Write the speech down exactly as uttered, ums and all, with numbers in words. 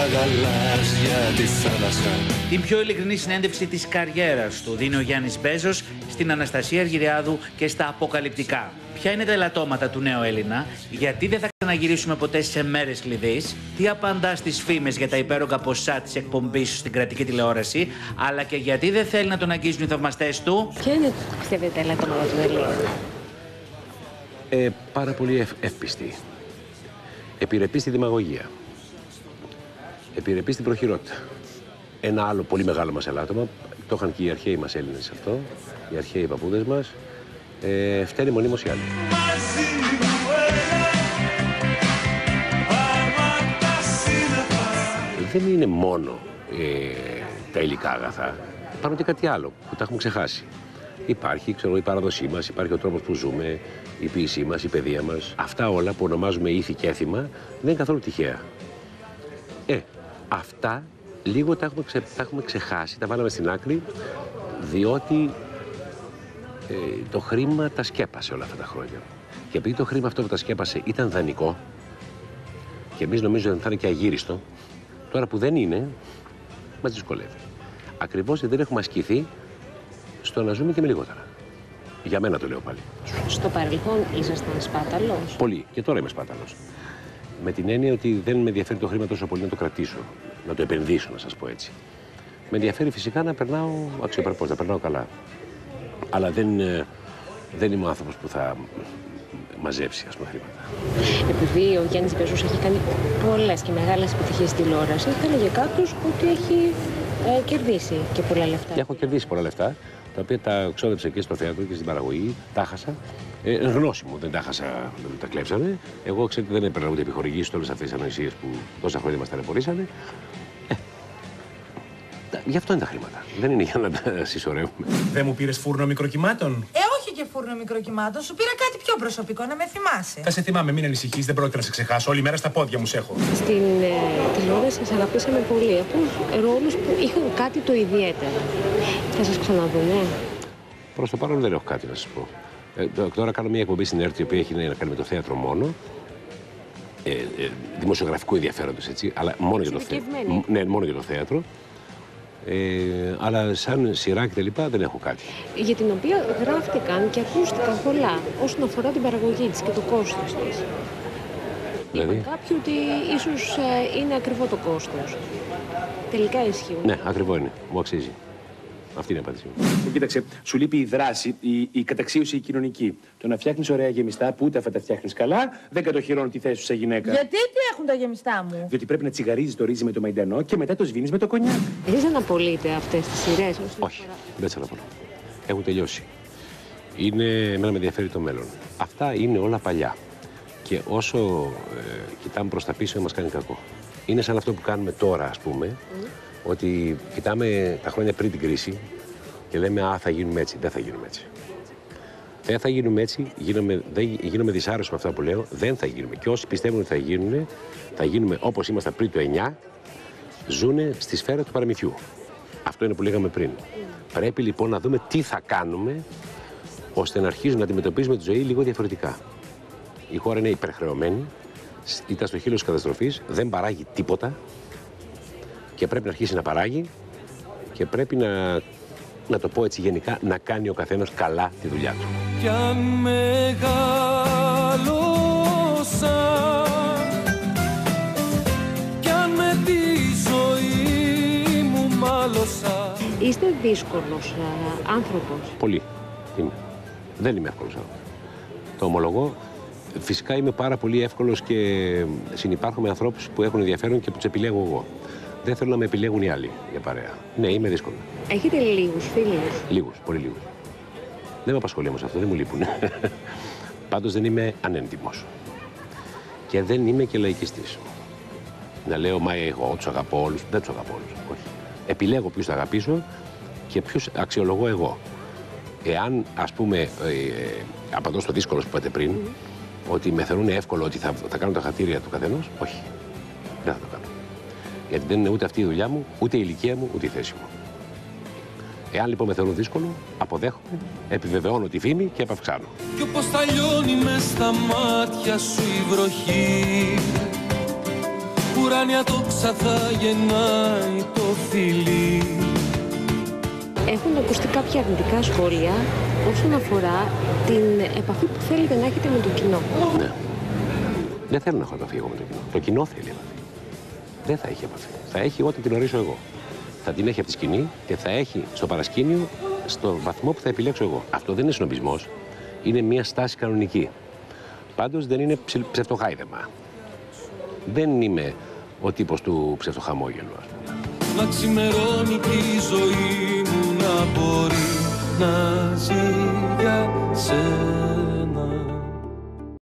γαλάζια τη θάλασσα. Την πιο ειλικρινή συνέντευξη της καριέρας του δίνει ο Γιάννης Μπέζος στην Αναστασία Αργυριάδου και στα Αποκαλυπτικά. Ποια είναι τα ελαττώματα του νέου Έλληνα, γιατί δεν θα ξαναγυρίσουμε ποτέ σε μέρες κλειδίς, τι απαντά στις φήμες για τα υπέρογκα ποσά της εκπομπής στην κρατική τηλεόραση, αλλά και γιατί δεν θέλει να τον αγγίζουν οι θαυμαστές του. Ποια είναι, πιστεύετε, τα ελαττώματα του Έλληνα? Ε, πάρα πολύ ευ, εύπιστη. Επιρρεπή στη δημαγωγία. Επιρρεπή στην προχειρότητα. Ένα άλλο πολύ μεγάλο μας ελάττωμα, το είχαν και οι αρχαίοι μας Έλληνες αυτό, οι αρχαίοι παππούδες μας, ε, φταίνε μονίμως οι άλλοι. Δεν είναι μόνο ε, τα υλικά αγαθά, υπάρχουν και κάτι άλλο που τα έχουμε ξεχάσει. Υπάρχει, ξέρω, η παράδοσή μας, υπάρχει ο τρόπος που ζούμε, η ποίησή μας, η παιδεία μας. Αυτά όλα που ονομάζουμε ήθη και έθιμα δεν είναι καθόλου τυχαία. Ε, αυτά λίγο τα έχουμε, ξε, τα έχουμε ξεχάσει, τα βάλαμε στην άκρη, διότι ε, το χρήμα τα σκέπασε όλα αυτά τα χρόνια. Και επειδή το χρήμα αυτό που τα σκέπασε ήταν δανεικό, και εμείς νομίζουμε ότι θα είναι και αγύριστο, τώρα που δεν είναι, μας δυσκολεύει. Ακριβώς γιατί δεν έχουμε ασκηθεί στο να ζούμε και με λιγότερα. Για μένα το λέω πάλι. Στο παρελθόν ήσασταν σπάταλος? Πολύ. Και τώρα είμαι σπάταλος. Με την έννοια ότι δεν με ενδιαφέρει το χρήμα τόσο πολύ να το κρατήσω, να το επενδύσω, να σας πω έτσι. Με ενδιαφέρει φυσικά να περνάω αξιοπρεπώς, να περνάω καλά. Αλλά δεν, δεν είμαι ο άνθρωπος που θα μαζέψει, ας πούμε, χρήματα. Επειδή ο Γιάννης Μπέζος έχει κάνει πολλές και μεγάλες επιτυχίες στη τηλεόραση, θα έλεγε κάποιος ότι έχει ε, κερδίσει και πολλά λεφτά. Και έχω κερδίσει πολλά λεφτά, τα οποία τα ξόδεψα και στο θέατρο και στην παραγωγή, τα χάσα. Ε, γνώση μου, δεν τα χάσα, δεν τα κλέψανε. Εγώ ξέρετε δεν έπαιρνα ούτε επιχορηγήσεις όλες αυτές τις ανοησίες που τόσα χρόνια μας ταλαιπωρήσανε. Ε, γι' αυτό είναι τα χρήματα. Δεν είναι για να τα συσσωρεύουμε. Δεν μου πήρες φούρνο μικροκυμάτων? Ε, όχι και φούρνο μικροκυμάτων. Σου πήρα κάτι πιο προσωπικό, να με θυμάσαι. Θα σε θυμάμαι, μην ανησυχείς, δεν πρόκειται να σε ξεχάσω. Όλη μέρα στα πόδια μου σε έχω. Στην ε, τηλεόραση σας αγαπήσαμε πολύ. Από ρόλους που είχαν κάτι το ιδιαίτερο. Θα σας ξαναδούμε? Προς το παρόν δεν έχω κάτι να σας πω. Ε, τώρα κάνω μια εκπομπή στην ΕΡΤ, η οποία έχει να κάνει με το θέατρο μόνο. Ε, ε, δημοσιογραφικού ενδιαφέροντος, έτσι, αλλά μόνο για, το θέ... ναι, μόνο για το θέατρο. Ε, αλλά σαν σειρά και τα λοιπά δεν έχω κάτι. Για την οποία γράφτηκαν και ακούστηκαν πολλά όσον αφορά την παραγωγή της και το κόστος της. Δηλαδή? Είπαν κάποιοι ότι ίσως ε, είναι ακριβό το κόστος. Τελικά ισχύουν? Ναι, ακριβό είναι. Μου αξίζει. Αυτή είναι η απάντησή μου. Κοίταξε, σου λείπει η δράση, η, η καταξίωση η κοινωνική. Το να φτιάχνεις ωραία γεμιστά που ούτε αυτά τα φτιάχνεις καλά, δεν κατοχυρώνει τη θέση σου σε γυναίκα. Γιατί τι έχουν τα γεμιστά μου? Διότι πρέπει να τσιγαρίζεις το ρύζι με το μαϊντανό και μετά το σβήνεις με το κονιάκ. Εσείς αναπολείτε αυτές τις σειρές? Όχι, δεν τις αναπολώ. Έχουν τελειώσει. Είναι, εμένα με ενδιαφέρει το μέλλον. Αυτά είναι όλα παλιά. Και όσο ε, κοιτάμε προς τα πίσω, μας κάνει κακό. Είναι σαν αυτό που κάνουμε τώρα, ας πούμε. Mm. Ότι κοιτάμε τα χρόνια πριν την κρίση και λέμε «Α, θα γίνουμε έτσι». Δεν θα γίνουμε έτσι. Δεν θα γίνουμε έτσι, γίνομαι, δεν, γίνομαι δυσάρεστος με αυτά που λέω, δεν θα γίνουμε. Και όσοι πιστεύουν ότι θα γίνουν, θα γίνουμε όπως ήμασταν πριν το εννιά, ζουνε στη σφαίρα του παραμυθιού. Αυτό είναι που λέγαμε πριν. Πρέπει λοιπόν να δούμε τι θα κάνουμε ώστε να αρχίζουμε να αντιμετωπίζουμε τη ζωή λίγο διαφορετικά. Η χώρα είναι υπερχρεωμένη, ήταν στο χείλος της καταστροφής, δεν παράγει τίποτα. Και πρέπει να αρχίσει να παράγει και πρέπει να, να το πω έτσι γενικά, να κάνει ο καθένας καλά τη δουλειά του. Κι αν μεγάλωσα, κι αν με τη ζωή μου μάλωσα. Είστε δύσκολος α, άνθρωπος? Πολύ. Είμαι. Δεν είμαι εύκολος άνθρωπος. Το ομολογώ. Φυσικά είμαι πάρα πολύ εύκολος και συνυπάρχω με ανθρώπους που έχουν ενδιαφέρον και που τους επιλέγω εγώ. Δεν θέλω να με επιλέγουν οι άλλοι για παρέα. Ναι, είμαι δύσκολο. Έχετε λίγους φίλους? Λίγους, πολύ λίγους. Δεν με απασχολεί όμως αυτό, δεν μου λείπουν. Πάντως δεν είμαι ανέντιμος. Και δεν είμαι και λαϊκιστής. Να λέω, μα εγώ τους αγαπώ όλους. Δεν τους αγαπώ όλους. Όχι. Επιλέγω ποιους θα αγαπήσω και ποιους αξιολογώ εγώ. Εάν, ας πούμε, ε, ε, απαντώ στο δύσκολο που είπατε πριν, mm. ότι με θεωρούν εύκολο ότι θα, θα κάνω τα χατήρια του καθενός, όχι. Δεν θα το κάνω. Γιατί δεν είναι ούτε αυτή η δουλειά μου, ούτε η ηλικία μου, ούτε η θέση μου. Εάν λοιπόν με θεωρούν δύσκολο, αποδέχομαι, επιβεβαιώνω τη φήμη και επαυξάνω. Κι όπως θα λιώνει μες στα μάτια σου η βροχή, που ουράνια τόξα θα γεννάει το φιλί. Έχουν ακουστεί κάποια αρνητικά σχόλια όσον αφορά την επαφή που θέλετε να έχετε με το κοινό. Ναι. Δεν θέλω να έχω επαφή εγώ με το κοινό. Το κοινό θέλει επαφή. Δεν θα έχει επαφή. Θα έχει ό,τι την ορίσω εγώ. Θα την έχει από τη σκηνή και θα έχει στο παρασκήνιο στο βαθμό που θα επιλέξω εγώ. Αυτό δεν είναι σνομπισμός. Είναι μια στάση κανονική. Πάντως δεν είναι ψευτοχάιδεμα. Δεν είμαι ο τύπος του ψευτοχαμόγελου, ας πούμε. Να ξημερώνει και η ζωή μου να μπορεί να ζει για σένα.